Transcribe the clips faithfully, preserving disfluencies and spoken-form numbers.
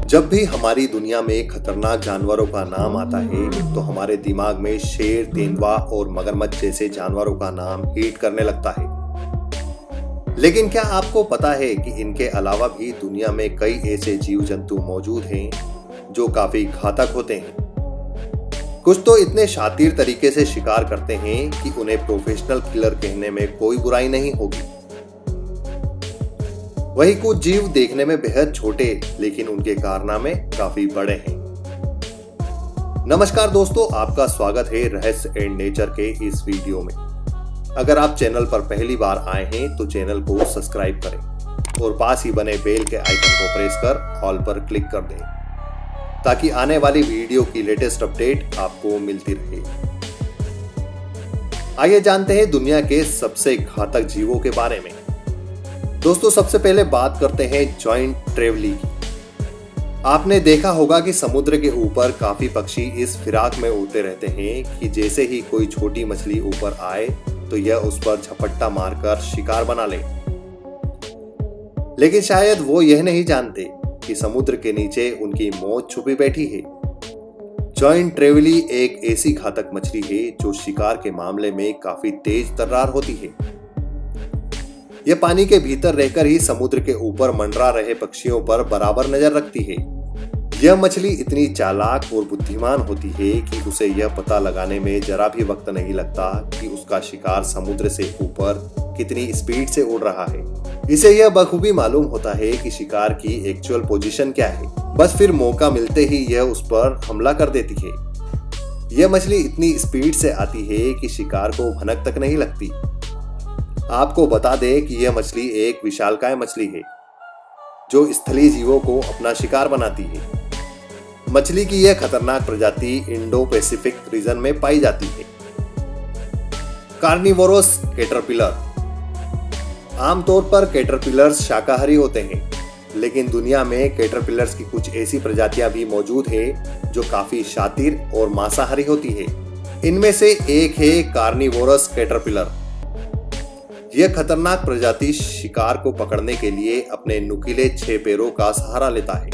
जब भी हमारी दुनिया में खतरनाक जानवरों का नाम आता है तो हमारे दिमाग में शेर, तेंदुआ और मगरमच्छ जैसे जानवरों का नाम हिट करने लगता है। लेकिन क्या आपको पता है कि इनके अलावा भी दुनिया में कई ऐसे जीव जंतु मौजूद हैं जो काफी घातक होते हैं। कुछ तो इतने शातिर तरीके से शिकार करते हैं कि उन्हें प्रोफेशनल किलर कहने में कोई बुराई नहीं होगी। वही कुछ जीव देखने में बेहद छोटे लेकिन उनके कारनामे काफी बड़े हैं। नमस्कार दोस्तों, आपका स्वागत है रहस्य एंड नेचर के इस वीडियो में। अगर आप चैनल पर पहली बार आए हैं तो चैनल को सब्सक्राइब करें और पास ही बने बेल के आइकन को प्रेस कर ऑल पर क्लिक कर दें ताकि आने वाली वीडियो की लेटेस्ट अपडेट आपको मिलती रहे। आइए जानते हैं दुनिया के सबसे घातक जीवों के बारे में। दोस्तों, सबसे पहले बात करते हैं जॉइंट ट्रेवली की। आपने देखा होगा कि समुद्र के ऊपर काफी पक्षी इस फिराक में उड़ते रहते हैं कि जैसे ही कोई छोटी मछली ऊपर आए तो यह उस पर झपट्टा मारकर शिकार बना ले। लेकिन शायद वो यह नहीं जानते कि समुद्र के नीचे उनकी मौत छुपी बैठी है। जॉइंट ट्रेवली एक ऐसी घातक मछली है जो शिकार के मामले में काफी तेज तर्रार होती है। यह पानी के भीतर रहकर ही समुद्र के ऊपर मंडरा रहे पक्षियों पर बराबर नजर रखती है। यह मछली इतनी चालाक और बुद्धिमान होती है कि उसे यह पता लगाने में जरा भी वक्त नहीं लगता कि उसका शिकार समुद्र से ऊपर कितनी स्पीड से उड़ रहा है। इसे यह बखूबी मालूम होता है कि शिकार की एक्चुअल पोजीशन क्या है। बस फिर मौका मिलते ही यह उस पर हमला कर देती है। यह मछली इतनी स्पीड से आती है कि शिकार को भनक तक नहीं लगती। आपको बता दें कि यह मछली एक विशालकाय मछली है जो स्थलीय जीवों को अपना शिकार बनाती है। मछली की यह खतरनाक प्रजाति इंडो पैसिफिक रीजन में पाई जाती है। Carnivorous caterpillar. आमतौर पर कैटरपिलर्स शाकाहारी होते हैं, लेकिन दुनिया में कैटरपिलर्स की कुछ ऐसी प्रजातियां भी मौजूद है जो काफी शातिर और मांसाहारी होती है। इनमें से एक है कार्निवोरस कैटरपिलर। यह खतरनाक प्रजाति शिकार को पकड़ने के लिए अपने नुकीले छह पैरों का सहारा लेता है।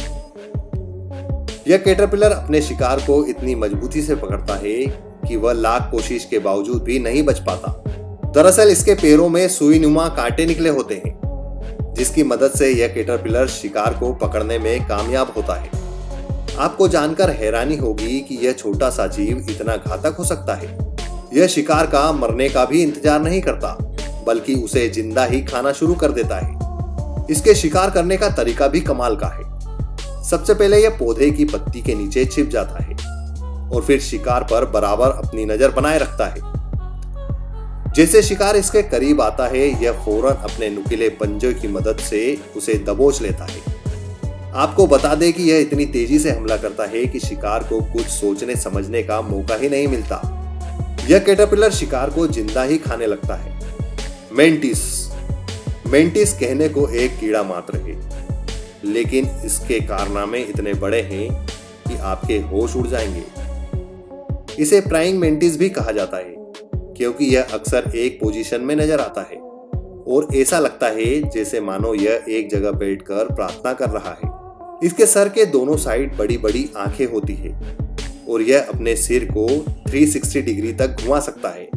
यह कैटरपिलर अपने शिकार को इतनी मजबूती से पकड़ता है कि वह लाख कोशिश के बावजूद भी नहीं बच पाता। दरअसल इसके पैरों में सुईनुमा कांटे निकले होते हैं जिसकी मदद से यह कैटरपिलर शिकार को पकड़ने में कामयाब होता है। आपको जानकर हैरानी होगी कि यह छोटा सा जीव इतना घातक हो सकता है। यह शिकार का मरने का भी इंतजार नहीं करता बल्कि उसे जिंदा ही खाना शुरू कर देता है। इसके शिकार करने का तरीका भी कमाल का है। सबसे पहले यह पौधे की पत्ती के नीचे छिप जाता है और फिर शिकार पर बराबर अपनी नजर बनाए रखता है। जैसे शिकार इसके करीब आता है यह फौरन अपने नुकीले पंजों की मदद से उसे दबोच लेता है। आपको बता दें कि यह इतनी तेजी से हमला करता है कि शिकार को कुछ सोचने समझने का मौका ही नहीं मिलता। यह कैटरपिलर शिकार को जिंदा ही खाने लगता है। मेंटिस। मेंटिस कहने को एक कीड़ा मात्र है, लेकिन इसके कारनामे इतने बड़े हैं कि आपके होश उड़ जाएंगे। इसे प्राइंग मेंटिस भी कहा जाता है क्योंकि यह अक्सर एक पोजीशन में नजर आता है और ऐसा लगता है जैसे मानो यह एक जगह बैठकर प्रार्थना कर रहा है। इसके सर के दोनों साइड बड़ी बड़ी आंखें होती है और यह अपने सिर को तीन सौ साठ डिग्री तक घुमा सकता है।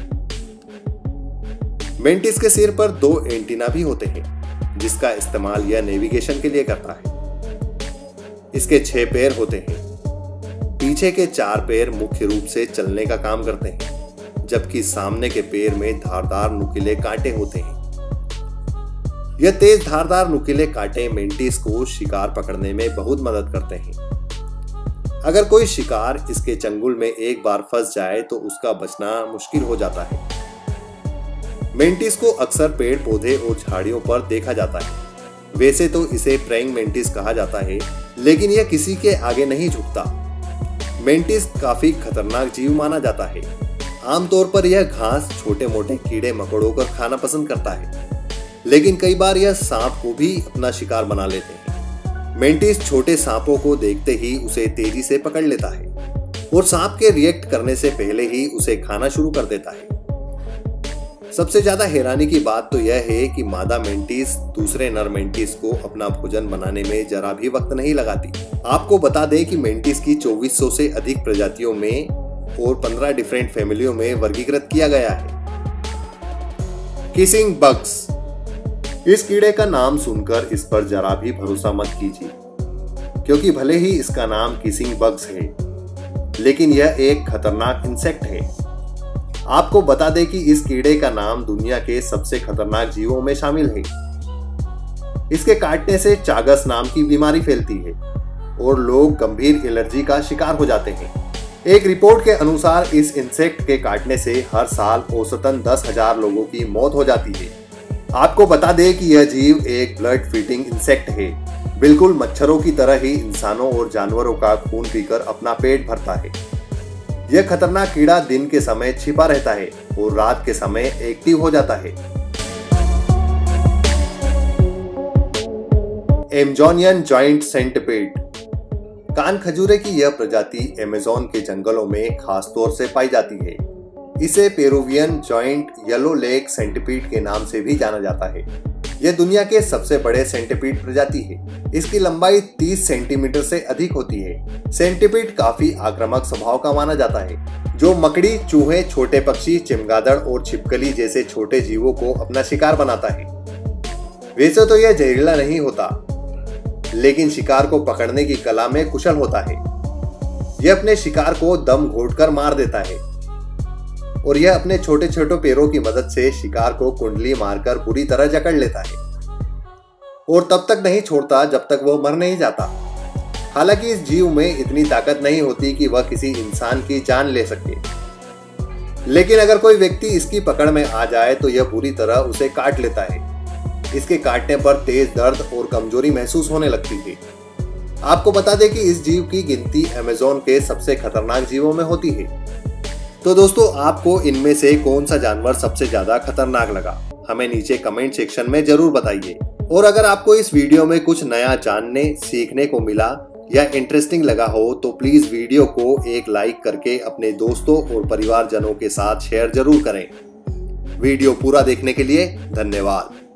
मेंटिस के सिर पर दो एंटीना भी होते हैं जिसका इस्तेमाल यह नेविगेशन के लिए करता है। इसके छह पैर होते हैं। पीछे के चार पैर मुख्य रूप से चलने का काम करते हैं, जबकि सामने के पैर में धारदार नुकीले कांटे होते हैं। यह तेज धारदार नुकीले कांटे मेंटिस को शिकार पकड़ने में बहुत मदद करते हैं। अगर कोई शिकार इसके चंगुल में एक बार फंस जाए तो उसका बचना मुश्किल हो जाता है। मेंटिस को अक्सर पेड़ पौधे और झाड़ियों पर देखा जाता है। वैसे तो इसे प्रेइंग मेंटिस कहा जाता है, लेकिन यह किसी के आगे नहीं झुकता। मेंटिस काफी खतरनाक जीव माना जाता है। आमतौर पर यह घास, छोटे मोटे कीड़े मकोड़ों को खाना पसंद करता है, लेकिन कई बार यह सांप को भी अपना शिकार बना लेते हैं। मेंटिस छोटे सांपों को देखते ही उसे तेजी से पकड़ लेता है और सांप के रिएक्ट करने से पहले ही उसे खाना शुरू कर देता है। सबसे ज्यादा हैरानी की बात तो यह है कि मादा मेंटिस दूसरे नर मेंटिस को अपना भोजन बनाने में जरा भी वक्त नहीं लगाती। आपको बता दें कि मेंटिस की चौबीस सौ से अधिक प्रजातियों में और पंद्रह डिफरेंट फैमिलियों में वर्गीकृत किया गया है। Kissing bugs. इस कीड़े का नाम सुनकर इस पर जरा भी भरोसा मत कीजिए, क्योंकि भले ही इसका नाम किसिंग बग्स है, लेकिन यह एक खतरनाक इंसेक्ट है। आपको बता दें कि इस कीड़े का नाम दुनिया के सबसे खतरनाक जीवों में शामिल है। इसके काटने से चागस नाम की बीमारी फैलती है और लोग गंभीर एलर्जी का शिकार हो जाते हैं। एक रिपोर्ट के अनुसार इस इंसेक्ट के काटने से हर साल औसतन दस हजार लोगों की मौत हो जाती है। आपको बता दें कि यह जीव एक ब्लड फीडिंग इंसेक्ट है। बिल्कुल मच्छरों की तरह ही इंसानों और जानवरों का खून पीकर अपना पेट भरता है। यह खतरनाक कीड़ा दिन के समय छिपा रहता है और रात के समय एक्टिव हो जाता है। एमेजोनियन जॉइंट सेंटिपीड। कान खजूरे की यह प्रजाति अमेज़न के जंगलों में खास तौर से पाई जाती है। इसे Peruvian giant yellow leg centipede के नाम से भी जाना जाता है। यह दुनिया के सबसे बड़े सेंटिपीड प्रजाति है। इसकी लंबाई तीस सेंटीमीटर से अधिक होती है। सेंटिपीड काफी आक्रामक स्वभाव का माना जाता है, जो मकड़ी, चूहे, छोटे पक्षी, चमगादड़ और छिपकली जैसे छोटे जीवों को अपना शिकार बनाता है। वैसे तो यह जहरीला नहीं होता, लेकिन शिकार को पकड़ने की कला में कुशल होता है। यह अपने शिकार को दम घोटकर मार देता है और यह अपने छोटे छोटे पैरों की मदद से शिकार को कुंडली मारकर बुरी तरह जकड़ लेता है और तब तक नहीं छोड़ता जब तक वह मर नहीं जाता। हालांकि इस जीव में इतनी ताकत नहीं होती कि वह किसी इंसान की जान ले सके, लेकिन अगर कोई व्यक्ति इसकी पकड़ में आ जाए तो यह बुरी तरह उसे काट लेता है। इसके काटने पर तेज दर्द और कमजोरी महसूस होने लगती है। आपको बता दें कि इस जीव की गिनती अमेज़न के सबसे खतरनाक जीवों में होती है। तो दोस्तों, आपको इनमें से कौन सा जानवर सबसे ज्यादा खतरनाक लगा, हमें नीचे कमेंट सेक्शन में जरूर बताइए। और अगर आपको इस वीडियो में कुछ नया जानने सीखने को मिला या इंटरेस्टिंग लगा हो तो प्लीज वीडियो को एक लाइक करके अपने दोस्तों और परिवारजनों के साथ शेयर जरूर करें। वीडियो पूरा देखने के लिए धन्यवाद।